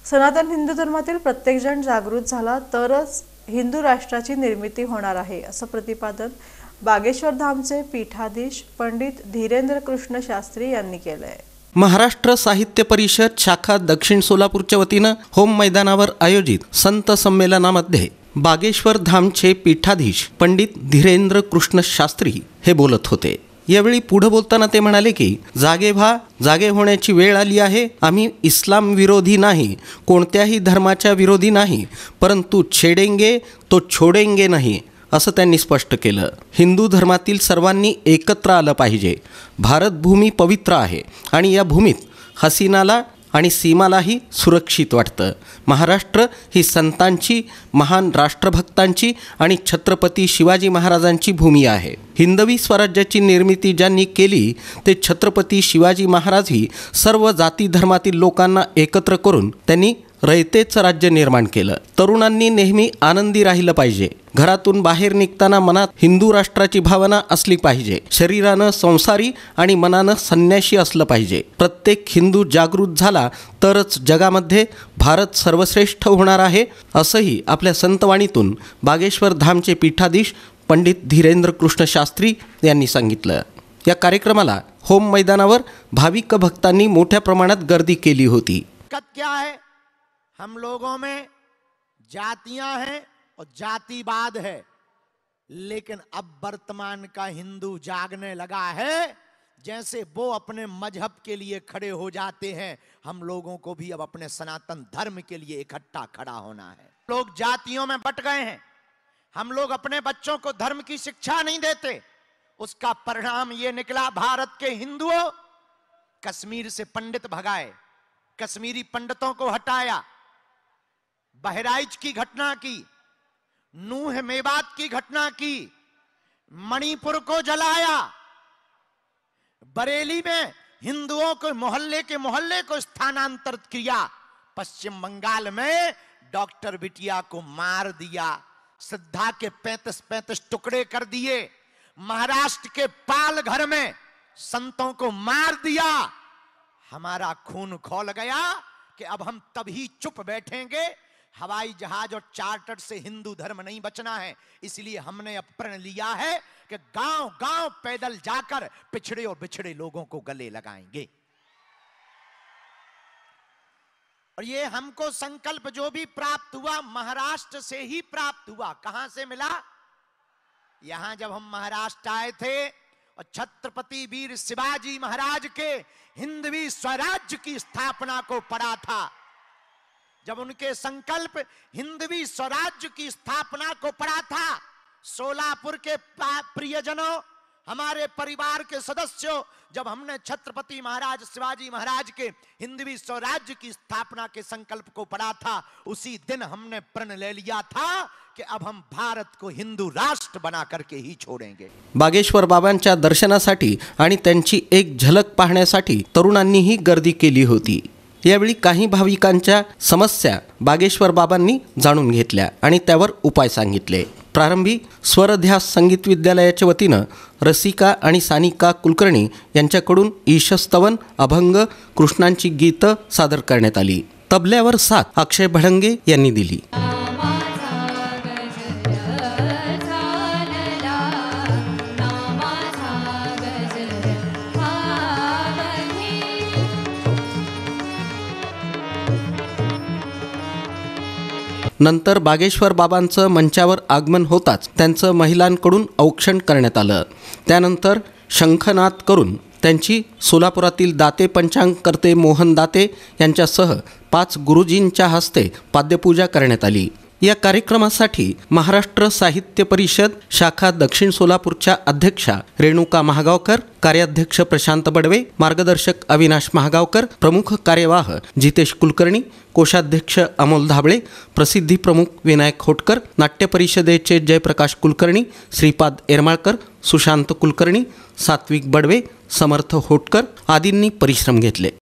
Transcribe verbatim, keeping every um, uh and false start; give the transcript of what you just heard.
सनातन हिंदू धर्मातील प्रत्येकजण जागृत झाला तरच हिंदू राष्ट्राची निर्मिती होणार आहे, असं प्रतिपादन बागेश्वर धामचे पीठाधीश पंडित धीरेंद्र कृष्ण शास्त्री यांनी केलं आहे। महाराष्ट्र साहित्य परिषद शाखा दक्षिण सोलापूरच्या वतीनं होम मैदानावर आयोजित संत संमेलनामध्ये बागेश्वर धामचे पीठाधीश पंडित धीरेंद्र कृष्ण शास्त्री हे बोलत होते। यावेळी पुढे बोलताना ते म्हणाले की जागे व्हा, जागे होण्याची वेळ आली आहे। आम्ही इस्लाम विरोधी नाही, कोणत्याही धर्माच्या विरोधी नाही, परंतु छेडेंगे तो छोडेंगे नाही, असं त्यांनी स्पष्ट केलं। हिंदू धर्मातील सर्वांनी एकत्र आलं पाहिजे। भारतभूमी पवित्र आहे आणि या भूमीत हसीनाला आणि सीमालाही सुरक्षित वाटतं। महाराष्ट्र ही संतांची, महान राष्ट्रभक्तांची आणि छत्रपती शिवाजी महाराजांची भूमी आहे। हिंदवी स्वराज्याची निर्मिती ज्यांनी केली ते छत्रपती शिवाजी महाराज ही सर्व जाती धर्मातील लोकांना एकत्र करून त्यांनी रयतेचं राज्य निर्माण केलं। तरुणांनी नेहमी आनंदी राहिलं पाहिजे। घरातून बाहेर निघताना मनात हिंदू राष्ट्राची भावना असली पाहिजे। शरीरानं संसारी आणि मनानं संन्याशी असलं पाहिजे। प्रत्येक हिंदू जागृत झाला तरच जगामध्ये भारत सर्वश्रेष्ठ होणार आहे, असंही आपल्या संतवाणीतून बागेश्वर धामचे पीठाधीश पंडित धीरेंद्र कृष्ण शास्त्री यांनी सांगितलं। या कार्यक्रमाला होम मैदानावर भाविक भक्तांनी मोठ्या प्रमाणात गर्दी केली होती। क्या है, हम लोगों में जातियां हैं और जातिवाद है, लेकिन अब वर्तमान का हिंदू जागने लगा है। जैसे वो अपने मजहब के लिए खड़े हो जाते हैं, हम लोगों को भी अब अपने सनातन धर्म के लिए इकट्ठा खड़ा होना है। लोग जातियों में बट गए हैं, हम लोग अपने बच्चों को धर्म की शिक्षा नहीं देते। उसका परिणाम ये निकला, भारत के हिंदुओं कश्मीर से पंडित भगाए, कश्मीरी पंडितों को हटाया, बहराइच की घटना की, नूह मेवात की घटना की, मणिपुर को जलाया, बरेली में हिंदुओं को मोहल्ले के मोहल्ले को स्थानांतरित किया, पश्चिम बंगाल में डॉक्टर बिटिया को मार दिया, श्रद्धा के पैंतीस पैंतीस टुकड़े कर दिए, महाराष्ट्र के पालघर में संतों को मार दिया। हमारा खून खौल गया कि अब हम तभी चुप बैठेंगे। हवाई जहाज और चार्टर से हिंदू धर्म नहीं बचना है, इसलिए हमने अब प्रण लिया है कि गांव गांव पैदल जाकर पिछड़े और बिछड़े लोगों को गले लगाएंगे। और ये हमको संकल्प जो भी प्राप्त हुआ महाराष्ट्र से ही प्राप्त हुआ। कहां से मिला? यहां जब हम महाराष्ट्र आए थे और छत्रपति वीर शिवाजी महाराज के हिंदवी स्वराज्य की स्थापना को पढ़ा था, जब उनके संकल्प हिंदवी स्वराज्य की स्थापना को पढ़ा था, सोलापुर के प्रियजनों, हमारे परिवार के सदस्यों, जब हमने छत्रपति महाराज शिवाजी महाराज के हिंदवी स्वराज्य की स्थापना के संकल्प को पढ़ा था, उसी दिन हमने प्रण ले लिया था कि अब हम भारत को हिंदू राष्ट्र बना करके ही छोड़ेंगे। बागेश्वर बाबांच्या दर्शनासाठी आणि त्यांची एक झलक पाहण्यासाठी तरुणांनीही गर्दी केली होती। यावेळी काही भाविकांच्या समस्या बागेश्वर बाबांनी जाणून घेतल्या आणि त्यावर उपाय सांगितले। प्रारंभी स्वरध्यास संगीत विद्यालयाच्या वतीनं रसिका आणि सानिका कुलकर्णी यांच्याकडून ईशस्तवन, अभंग, कृष्णांची गीतं सादर करण्यात आली। तबल्यावर साथ अक्षय भडंगे यांनी दिली। नंतर बागेश्वर बाबांचं मंचावर आगमन होताच त्यांचं महिलांकडून औक्षण करण्यात आलं। त्यानंतर शंखनाद करून त्यांची सोलापुरातील दाते पंचांगकर्ते मोहन दाते यांच्यासह पाच गुरुजींच्या हस्ते पाद्यपूजा करण्यात आली। या कार्यक्रमासाठी महाराष्ट्र साहित्य परिषद शाखा दक्षिण सोलापूरच्या अध्यक्षा रेणुका महागावकर, कार्याध्यक्ष प्रशांत बडवे, मार्गदर्शक अविनाश महागावकर, प्रमुख कार्यवाह जितेश कुलकर्णी, कोषाध्यक्ष अमोल धाबळे, प्रसिद्धी प्रमुख विनायक होटकर, नाट्य परिषदेचे जयप्रकाश कुलकर्णी, श्रीपाद एरमाळकर, सुशांत कुलकर्णी, सात्विक बडवे, समर्थ होटकर आदींनी परिश्रम घेतले।